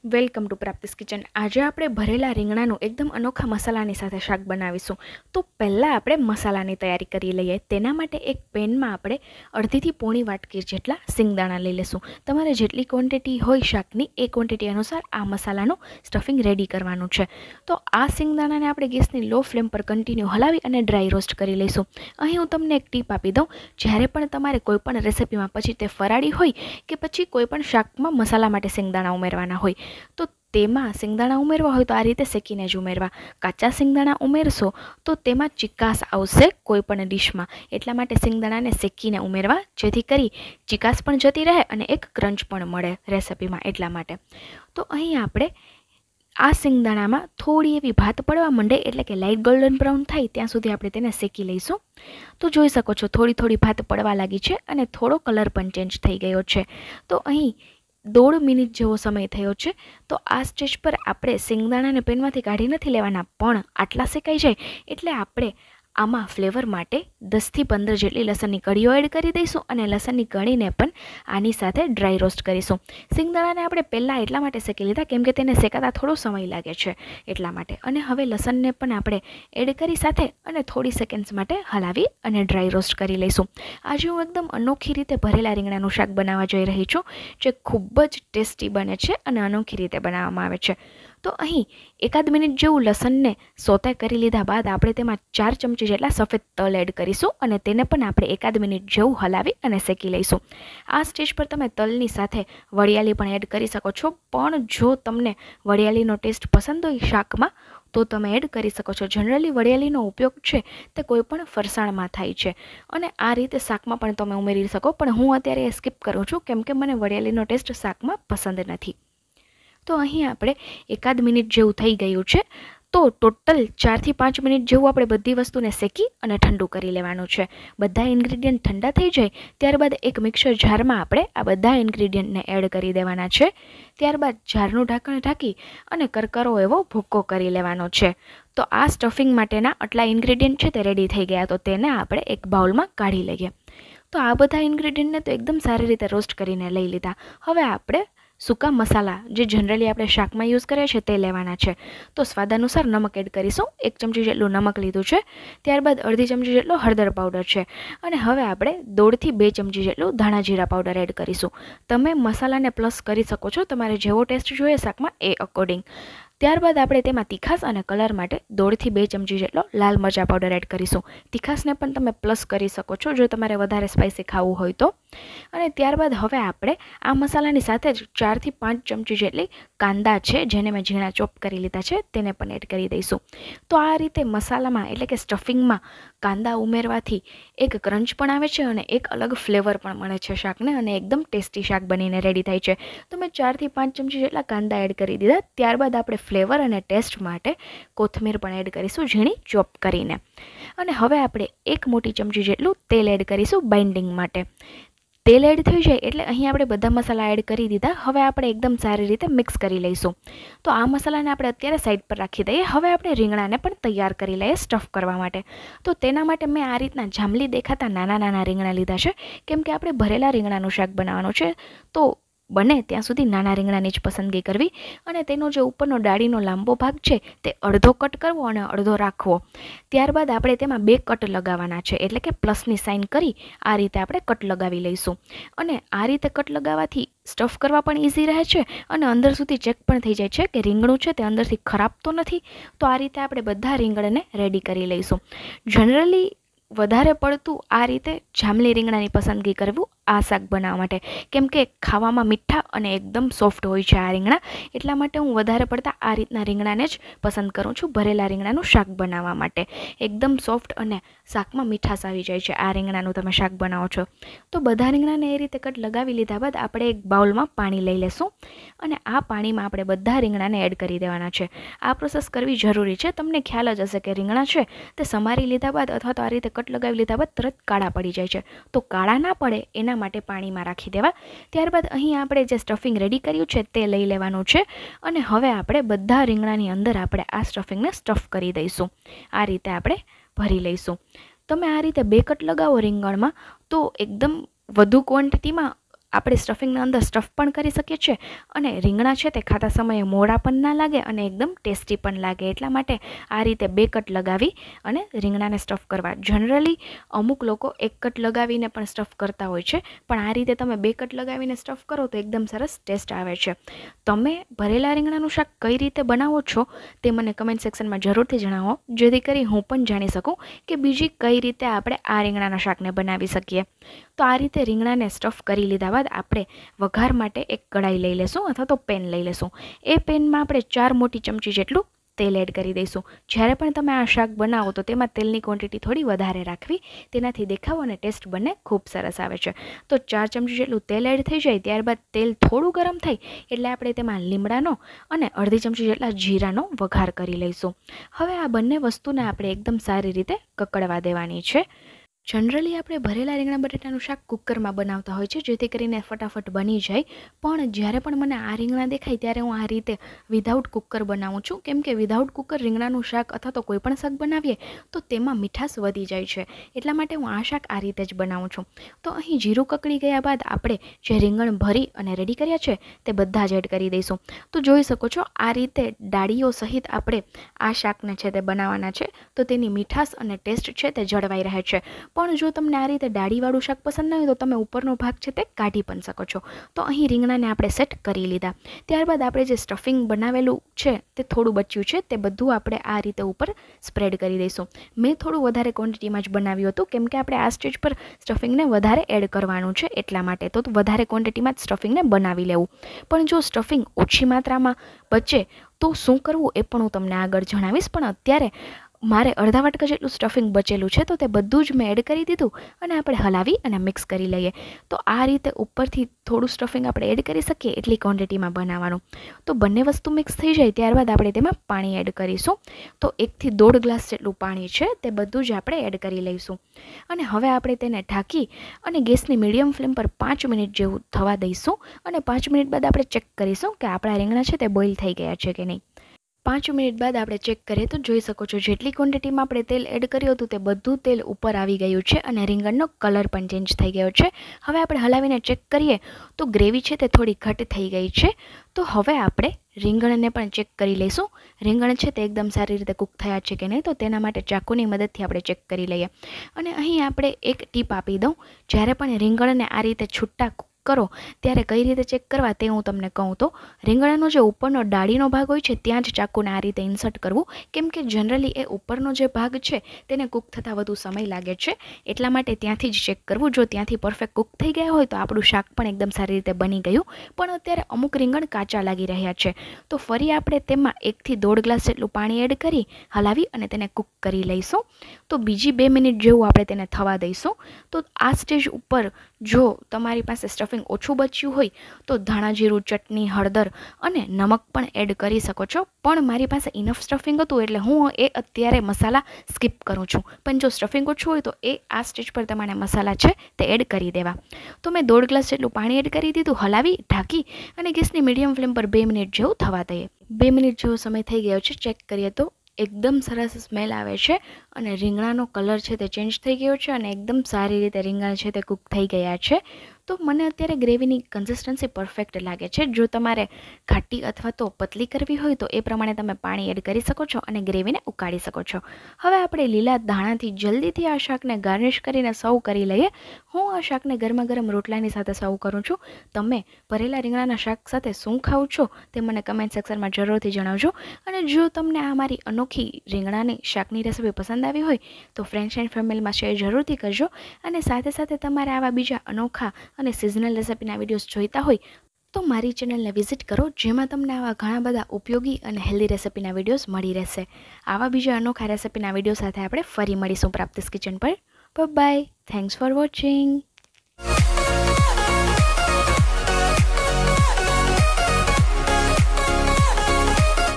Welcome to પ્રાપ્તિસ kitchen. આજે આપણે ભરેલા રીંગણાનું એકદમ અનોખા મસાલાની સાથે શાક બનાવીશું। તો પહેલાં આપણે મસાલાની તૈયારી કરી લઈએ। તેના માટે એક પેનમાં આપણે અડધીથી પોણી વાટકી જેટલા સિંગદાણા લઈ લઈશું। તમારે જેટલી ક્વોન્ટિટી હોય શાકની એ ક્વોન્ટિટી અનુસાર આ મસાલાનું સ્ટફિંગ રેડી કરવાનું છે। તો આ સિંગદાણાને આપણે ગેસની લો ફ્લેમ પર કન્ટિન્યુ હલાવી અને ડ્રાય રોસ્ટ કરી લઈશું। અહીં હું તમને એક ટીપ આપી દઉં, જ્યારે પણ તમારે કોઈપણ રેસિપીમાં પછી તે ફરાળી હોય કે પછી કોઈપણ શાકમાં મસાલા માટે સિંગદાણા ઉમેરવાના હોય તો તેમાં સિંગદાણા ઉમેરવા હોય તો આ રીતે શેકીને જ ઉમેરવા। કાચા સિંગદાણા ઉમેરશો તો તેમાં ચીકાશ આવશે કોઈપણ ડીશમાં, એટલા માટે સિંગદાણાને શેકીને ઉમેરવા, જેથી કરી ચીકાશ પણ જતી રહે અને એક ક્રંચ પણ મળે રેસિપીમાં, એટલા માટે। તો અહીં આપણે આ સિંગદાણામાં થોડી એવી ભાત પડવા માંડે, એટલે કે લાઇટ ગોલ્ડન બ્રાઉન થાય ત્યાં સુધી આપણે તેને શેકી લઈશું। તો જોઈ શકો છો થોડી થોડી ભાત પડવા લાગી છે અને થોડો કલર પણ ચેન્જ થઈ ગયો છે। તો અહીં 1.5 મિનિટ જેવો સમય થયો છે। તો આ સ્ટેજ પર આપણે સિંગદાણાને પેનમાંથી કાઢી નથી લેવાના, પણ આટલા શેકાઈ જાય એટલે આપણે આમાં ફ્લેવર માટે 10 થી 15 જેટલી લસણની કળીઓ એડ કરી દઈશું અને લસણની કળીને પણ આની સાથે ડ્રાય રોસ્ટ કરીશું। સિંગદાણાને આપણે પહેલાં એટલા માટે શેકી લીધા કેમ કે તેને શેકાતા થોડો સમય લાગે છે, એટલા માટે। અને હવે લસણને પણ આપણે એડ કરી સાથે અને થોડી સેકન્ડ્સ માટે હલાવી અને ડ્રાય રોસ્ટ કરી લઈશું। આજે હું એકદમ અનોખી રીતે ભરેલા રીંગણાનું શાક બનાવવા જઈ રહી છું, જે ખૂબ જ ટેસ્ટી બને છે અને અનોખી રીતે બનાવવામાં આવે છે। તો અહીં 1 મિનિટ જેવું લસણને સોતે કરી લીધા બાદ આપણે તેમાં 4 ચમચી જેટલા સફેદ તલ એડ કરીશું અને તેને પણ આપણે 1 મિનિટ જેવું હલાવી અને શેકી લઈશું। આ સ્ટેજ પર તમે તલની સાથે વરિયાળી પણ એડ કરી શકો છો, પણ જો તમને વરિયાળીનો ટેસ્ટ પસંદ હોય શાકમાં તો તમે એડ કરી શકો છો। જનરલી વરિયાળીનો ઉપયોગ છે તે કોઈપણ ફરસાણમાં થાય છે અને આ રીતે શાકમાં પણ તમે ઉમેરી શકો, પણ હું અત્યારે એ સ્કીપ કરું છું કેમ કે મને વરિયાળીનો ટેસ્ટ શાકમાં પસંદ નથી। તો અહીં આપણે 1 મિનિટ જેવું થઈ ગયું છે। તો ટોટલ 4 થી 5 મિનિટ જેવું આપણે બધી વસ્તુને શેકી અને ઠંડુ કરી લેવાનું છે। બધા ઇન્ગ્રીડિયન્ટ ઠંડા થઈ જાય ત્યારબાદ એક મિક્સર જારમાં આપણે આ બધા ઇન્ગ્રીડિયન્ટને એડ કરી દેવાના છે। ત્યારબાદ જારનું ઢાંકણ ઢાંકી અને કરકરો એવો ભૂક્કો કરી લેવાનો છે। તો આ સ્ટફિંગ માટેના આટલા ઇન્ગ્રીડિયન્ટ છે તે રેડી થઈ ગયા, તો તેને આપણે એક બાઉલમાં કાઢી લઈએ। તો આ બધા ઇન્ગ્રીડિયન્ટને તો એકદમ સારી રીતે રોસ્ટ કરીને લઈ લીધા। હવે આપણે સૂકા મસાલા જે જનરલી આપણે શાકમાં યુઝ કરીએ છીએ તે લેવાના છે। તો સ્વાદ અનુસાર નમક એડ કરીશું, 1 ચમચી જેટલું નમક લીધું છે। ત્યારબાદ અડધી ચમચી જેટલો હળદર પાવડર છે અને હવે આપણે 1.5 થી 2 ચમચી જેટલું ધાણા જીરા પાવડર એડ કરીશું। તમે મસાલાને પ્લસ કરી શકો છો તમારે જેવો ટેસ્ટ જોઈએ શાકમાં એ અકોર્ડિંગ। ત્યારબાદ આપણે તેમાં તીખાસ અને કલર માટે 1.5 થી 2 ચમચી જેટલો લાલ મરચાં પાવડર એડ કરીશું। તીખાસને પણ તમે પ્લસ કરી શકો છો જો તમારે વધારે સ્પાઇસી ખાવું હોય તો। અને ત્યારબાદ હવે આપણે આ મસાલાની સાથે જ 4 થી 5 ચમચી જેટલી કાંદા છે જેને મેં ઝીણા ચોપ કરી લીધા છે તેને પણ એડ કરી દઈશું। તો આ રીતે મસાલામાં એટલે કે સ્ટફિંગમાં કાંદા ઉમેરવાથી એક ક્રંચ પણ આવે છે અને એક અલગ ફ્લેવર પણ મળે છે શાકને અને એકદમ ટેસ્ટી શાક બનીને રેડી થાય છે। તો મેં 4 થી 5 ચમચી જેટલા કાંદા એડ કરી દીધા। ત્યારબાદ આપણે ફ્લેવર અને ટેસ્ટ માટે કોથમીર પણ એડ કરીશું ઝીણી ચોપ કરીને। અને હવે આપણે 1 મોટી ચમચી જેટલું તેલ એડ કરીશું બાઇન્ડિંગ માટે। તેલ એડ થઈ જાય એટલે અહીં આપણે બધા મસાલા એડ કરી દીધા। હવે આપણે એકદમ સારી રીતે મિક્સ કરી લઈશું। તો આ મસાલાને આપણે અત્યારે સાઈડ પર રાખી દઈએ। હવે આપણે રીંગણાને પણ તૈયાર કરી લઈએ સ્ટફ કરવા માટે। તો તેના માટે મેં આ રીતના જાંબલી દેખાતા નાના નાના રીંગણા લીધા છે કેમ કે આપણે ભરેલા રીંગણાનું શાક બનાવવાનું છે, તો બને ત્યાં સુધી નાના રીંગણાની જ પસંદગી કરવી અને તેનો જે ઉપરનો ડાળીનો લાંબો ભાગ છે તે અડધો કટ કરવો અને અડધો રાખવો। ત્યારબાદ આપણે તેમાં 2 કટ લગાવવાના છે, એટલે કે પ્લસની સાઇન કરી આ રીતે આપણે કટ લગાવી લઈશું। અને આ રીતે કટ લગાવવાથી સ્ટફ કરવા પણ ઇઝી રહે છે અને અંદર સુધી ચેક પણ થઈ જાય છે કે રીંગણું છે તે અંદરથી ખરાબ તો નથી। તો આ રીતે આપણે બધા રીંગણને રેડી કરી લઈશું। જનરલી વધારે પડતું આ રીતે જાંબલી રીંગણાની પસંદગી કરવું આ શાક બનાવવા માટે, કેમ કે ખાવામાં મીઠા અને એકદમ સોફ્ટ હોય છે આ રીંગણા, એટલા માટે હું વધારે પડતા આ રીતના રીંગણાને જ પસંદ કરું છું ભરેલા રીંગણાનું શાક બનાવવા માટે। એકદમ સોફ્ટ અને શાકમાં મીઠાશ આવી જાય છે આ રીંગણાનું તમે શાક બનાવો છો। તો બધા રીંગણાને એ રીતે કટ લગાવી લીધા બાદ આપણે એક બાઉલમાં પાણી લઈ લેશું અને આ પાણીમાં આપણે બધા રીંગણાને એડ કરી દેવાના છે। આ પ્રોસેસ કરવી જરૂરી છે। તમને ખ્યાલ જ હશે કે રીંગણા છે તે સમારી લીધા બાદ અથવા તો આ રીતે કટ લગાવી લીધા બાદ તરત કાળા પડી જાય છે, તો કાળા ના પડે એના માટે પાણીમાં રાખી દેવા। ત્યારબાદ અહીં આપણે જે સ્ટફિંગ રેડી કર્યું છે તે લઈ લેવાનું છે અને હવે આપણે બધા રીંગણાની અંદર આપણે આ સ્ટફિંગને સ્ટફ કરી દઈશું। આ રીતે આપણે ભરી લઈશું। તમે આ રીતે 2 કટ લગાવો રીંગણમાં તો એકદમ વધુ ક્વોન્ટિટીમાં આપણે સ્ટફિંગના અંદર સ્ટફ પણ કરી શકીએ છીએ અને રીંગણા છે તે ખાતા સમયે મોડા પણ ના લાગે અને એકદમ ટેસ્ટી પણ લાગે. એટલા માટે આ રીતે 2 કટ લગાવી અને રીંગણાને સ્ટફ કરવા. જનરલી અમુક લોકો 1 કટ લગાવીને પણ સ્ટફ કરતા હોય છે, પણ આ રીતે તમે 2 કટ લગાવીને સ્ટફ કરો તો એકદમ સરસ ટેસ્ટ આવે છે. તમે ભરેલા રીંગણાનું શાક કઈ રીતે બનાવો છો તે મને કમેન્ટ સેક્શનમાં જરૂરથી જણાવો, જેથી કરી હું પણ જાણી શકું કે બીજી કઈ રીતે આપણે આ રીંગણાના શાકને બનાવી શકીએ. તો આ રીતે રીંગણાને સ્ટફ કરી લીધા બાદ આપણે વઘાર માટે એક કઢાઈ લઈ લેશું અથવા તો પેન લઈ લેશું. એ પેનમાં આપણે 4 મોટી ચમચી જેટલું તેલ એડ કરી દઈશું. જ્યારે પણ તમે આ શાક બનાવો તો તેમાં તેલની ક્વોન્ટિટી થોડી વધારે રાખવી, તેનાથી દેખાવ અને ટેસ્ટ બંને ખૂબ સરસ આવે છે. તો 4 ચમચી જેટલું તેલ એડ થઈ જાય ત્યારબાદ તેલ થોડું ગરમ થાય એટલે આપણે તેમાં લીમડાનો અને અડધી ચમચી જેટલા જીરાનો વઘાર કરી લઈશું. હવે આ બંને વસ્તુને આપણે એકદમ સારી રીતે કકડવા દેવાની છે. જનરલી આપણે ભરેલા રીંગણા બટેટાનું શાક કુકરમાં બનાવતા હોય છે, જેથી કરીને ફટાફટ બની જાય. પણ જ્યારે પણ મને આ રીંગણા દેખાય ત્યારે હું આ રીતે વિધાઉટ કુકર બનાવું છું, કેમ કે વિધાઉટ કુકર રીંગણાનું શાક અથવા તો કોઈ પણ શાક બનાવીએ તો તેમાં મીઠાશ વધી જાય છે. એટલા માટે હું આ શાક આ રીતે જ બનાવું છું. તો અહીં જીરું કકડી ગયા બાદ આપણે જે રીંગણ ભરી અને રેડી કર્યા છે તે બધા જ એડ કરી દઈશું. તો જોઈ શકો છો આ રીતે ડાળીઓ સહિત આપણે આ શાકને છે તે બનાવવાના છે, તો તેની મીઠાશ અને ટેસ્ટ છે તે જળવાઈ રહે છે. પણ જો તમને આ રીતે ડાળીવાળું શાક પસંદ ના હોય તો તમે ઉપરનો ભાગ છે તે કાઢી પણ શકો છો. તો અહીં રીંગણાને આપણે સેટ કરી લીધા. ત્યારબાદ આપણે જે સ્ટફિંગ બનાવેલું છે તે થોડું બચ્યું છે તે બધું આપણે આ રીતે ઉપર સ્પ્રેડ કરી દઈશું. મેં થોડું વધારે ક્વોન્ટિટીમાં જ બનાવ્યું હતું, કેમ કે આપણે આ સ્ટેજ પર સ્ટફિંગને વધારે એડ કરવાનું છે એટલા માટે. તો વધારે ક્વોન્ટિટીમાં જ સ્ટફિંગને બનાવી લેવું. પણ જો સ્ટફિંગ ઓછી માત્રામાં બચે તો શું કરવું એ પણ હું તમને આગળ જણાવીશ. પણ અત્યારે મારે અડધા વાટકા જેટલું સ્ટફિંગ બચેલું છે, તો તે બધું જ મેં એડ કરી દીધું અને આપણે હલાવી અને મિક્સ કરી લઈએ. તો આ રીતે ઉપરથી થોડું સ્ટફિંગ આપણે એડ કરી શકીએ એટલી ક્વોન્ટિટીમાં બનાવવાનું. તો બંને વસ્તુ મિક્સ થઈ જાય ત્યારબાદ આપણે તેમાં પાણી એડ કરીશું. તો 1 થી 1.5 ગ્લાસ જેટલું પાણી છે તે બધું જ આપણે એડ કરી લઈશું. અને હવે આપણે તેને ઢાંકી અને ગેસની મીડિયમ ફ્લેમ પર 5 મિનિટ જેવું થવા દઈશું. અને 5 મિનિટ બાદ આપણે ચેક કરીશું કે આપણા રીંગણા છે તે બોઇલ થઈ ગયા છે કે નહીં. 5 મિનિટ બાદ આપણે ચેક કરીએ તો જોઈ શકો છો જેટલી ક્વોન્ટિટીમાં આપણે તેલ એડ કર્યું હતું તે બધું તેલ ઉપર આવી ગયું છે અને રીંગણનો કલર પણ ચેન્જ થઈ ગયો છે. હવે આપણે હલાવીને ચેક કરીએ તો ગ્રેવી છે તે થોડી ઘટ થઈ ગઈ છે. તો હવે આપણે રીંગણને પણ ચેક કરી લઈશું. રીંગણ છે તે એકદમ સારી રીતે કૂક થયા છે કે નહીં, તો તેના માટે ચાકુની મદદથી આપણે ચેક કરી લઈએ. અને અહીં આપણે એક ટીપ આપી દઉં, જ્યારે પણ રીંગણને આ રીતે છૂટા કરો ત્યારે કઈ રીતે ચેક કરવા તે હું તમને કહું. તો રીંગણાનો જે ઉપરનો ડાળીનો ભાગ હોય છે ત્યાં જ ચાકુને આ રીતે ઇન્સર્ટ કરવું, કેમ કે જનરલી એ ઉપરનો જે ભાગ છે તેને કૂક થતાં વધુ સમય લાગે છે. એટલા માટે ત્યાંથી જ ચેક કરવું. જો ત્યાંથી પરફેક્ટ કૂક થઈ ગયા હોય તો આપણું શાક પણ એકદમ સારી રીતે બની ગયું. પણ અત્યારે અમુક રીંગણ કાચા લાગી રહ્યા છે, તો ફરી આપણે તેમાં 1 થી 1.5 ગ્લાસ જેટલું પાણી એડ કરી હલાવી અને તેને કૂક કરી લઈશું. તો બીજી 2 મિનિટ જેવું આપણે તેને થવા દઈશું. તો આ સ્ટેજ ઉપર જો તમારી પાસે સ્ટફિંગ ઓછું બચ્યું હોય તો ધાણા જીરું, ચટણી, હળદર અને નમક પણ એડ કરી શકો છો. પણ મારી પાસે ઇનફ સ્ટફિંગ હતું એટલે હું એ અત્યારે મસાલા સ્કીપ કરું છું. પણ જો સ્ટફિંગ ઓછું હોય તો એ આ સ્ટેજ પર તમારે મસાલા છે તે એડ કરી દેવા. તો મેં 1.5 ગ્લાસ જેટલું પાણી એડ કરી દીધું, હલાવી ઢાંકી અને ગેસની મીડિયમ ફ્લેમ પર 2 મિનિટ જેવું થવા દઈએ. 2 મિનિટ જેવો સમય થઈ ગયો છે. ચેક કરીએ તો એકદમ સરસ સ્મેલ આવે છે અને રીંગણાનો કલર છે તે ચેન્જ થઈ ગયો છે અને એકદમ સારી રીતે રીંગણા છે તે કૂક થઈ ગયા છે. તો મને અત્યારે ગ્રેવીની કન્સિસ્ટન્સી પરફેક્ટ લાગે છે. જો તમારે ઘાટી અથવા તો પતલી કરવી હોય તો એ પ્રમાણે તમે પાણી એડ કરી શકો છો અને ગ્રેવીને ઉકાળી શકો છો. હવે આપણે લીલા ધાણાથી જલ્દીથી આ શાકને ગાર્નિશ કરીને સર્વ કરી લઈએ. હું આ શાકને ગરમા ગરમ રોટલાની સાથે સર્વ કરું છું. તમે ભરેલા રીંગણાના શાક સાથે શું ખાવ છો તે મને કમેન્ટ સેક્શનમાં જરૂરથી જણાવજો. અને જો તમને આ મારી અનોખી રીંગણાની શાકની રેસીપી પસંદ આવી હોય તો ફ્રેન્ડ્સ એન્ડ ફેમિલીમાં શેર જરૂરથી કરજો. અને સાથે સાથે તમારે આવા બીજા અનોખા અને સિઝનલ રેસિપીના વિડીયોઝ જોઈતા હોય તો મારી ચેનલને વિઝિટ કરો, જેમાં તમને આવા ઘણા બધા ઉપયોગી અને હેલ્ધી રેસિપીના વિડીયોઝ મળી રહેશે. આવા બીજા અનોખા રેસિપીના વિડીયો સાથે આપણે ફરી મળીશું પ્રાપ્તિસ કિચન પર. બાય. Thanks for watching.